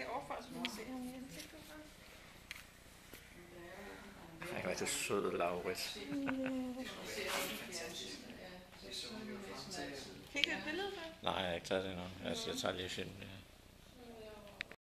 heroverfra, så vi kan se ham i ansigtet. Han er rigtig sød, Laurits. Fik du et billede for? Nej, jeg har ikke taget det endnu. Altså, jeg tager lige filmen. Ja.